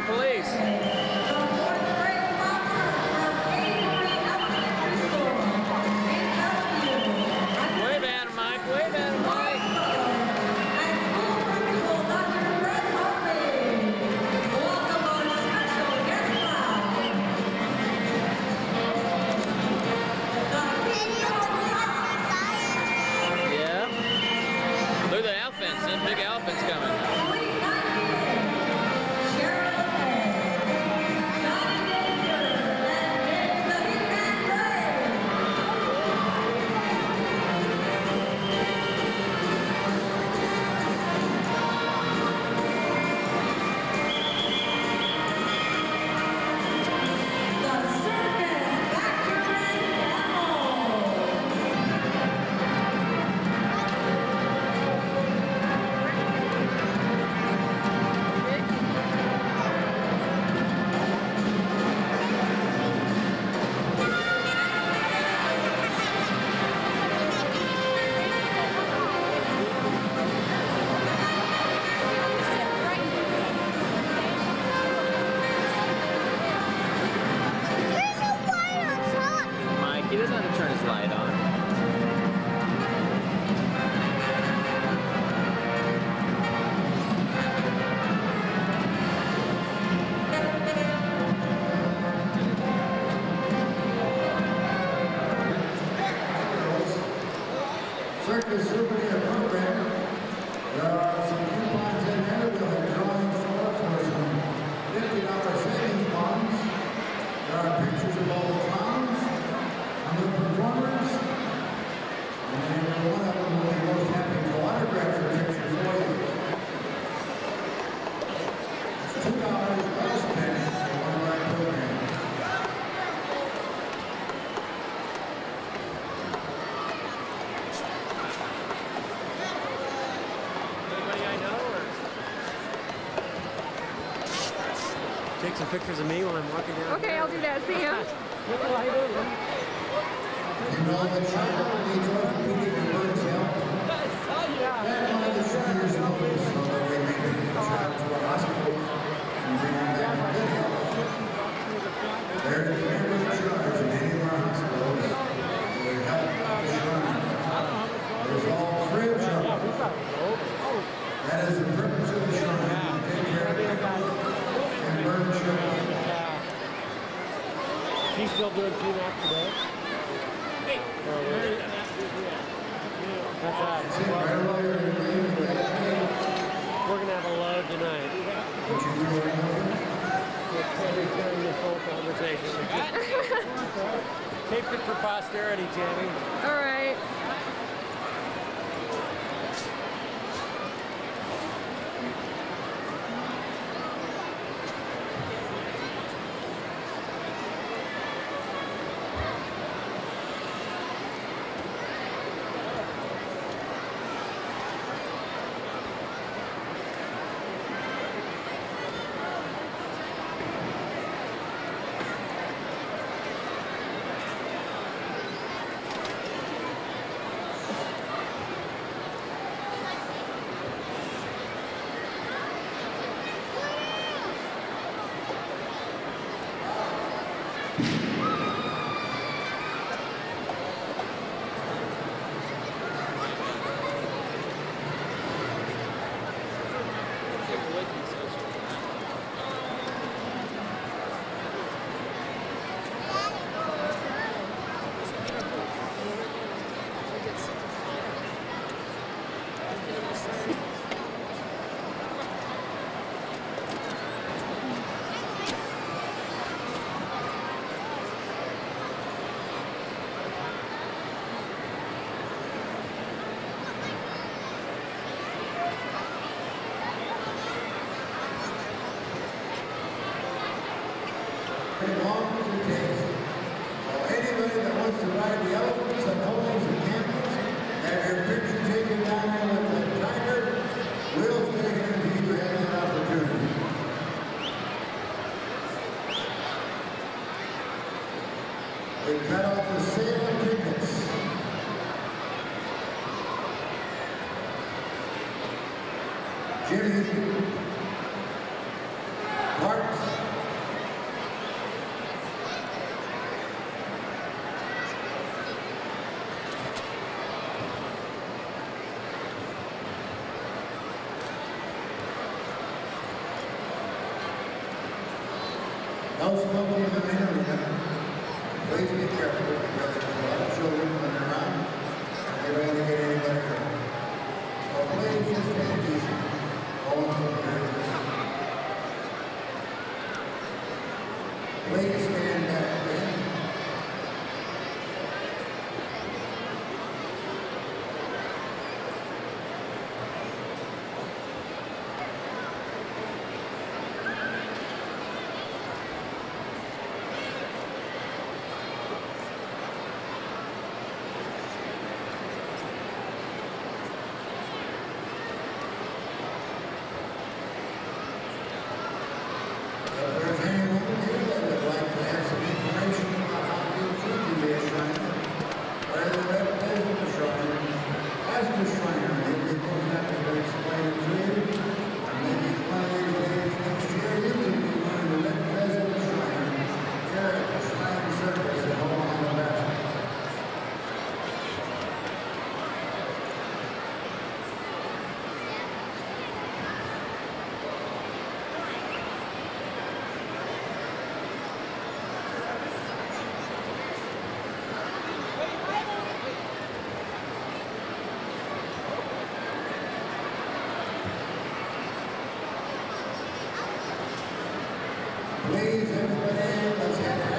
police. Wave at him, Mike. Wave at him, Mike. Look at the elephants, and big elephants coming. He doesn't have to turn his light on. Circus souvenir program. There are some coupons in there. We'll have drawing for some $50 savings bonds. There are pictures of all the clowns. The performers, and one of them will be most happy to autograph your picture for you. It's $2 plus penny for one of our programs. Anybody I know, or take some pictures of me while I'm walking down? Okay, I'll do that. See ya. You know that child needs orthopedic and birds help. That one of the seniors knows, so that we may take the child to a hospital and bring him back to good health. There is never a charge in any of our hospitals to help the shrine. There's all free of charge. That is the purpose of the shrine, to take care of and burn children. He's still doing PMAC today? That's right. We're going to have a load tonight. We're carrying this whole conversation. Taped it for posterity, Tammy. All right. As long as it takes. So anybody that wants to ride the elephants and ponies and camels, have your picture taken down there with the tiger, we'll stay here until you have that opportunity. We cut off the sale of tickets. Jimmy Parks No smoking in the main arena. Please be careful because there's a lot of children running around and they don't want to get anybody hurt. So please just take it easy. Going from here to this. Please stand back, please. If there's anyone here that would like to have some information about how to do tribute to Shriner, or the representative of Shriner, ask the Shriner. Maybe it goes out to explain it to you. Or maybe one of these days next year you can be one of the representatives of Shriner. Carry the Shriner Circus and hold on to the best. Please, everybody, let's have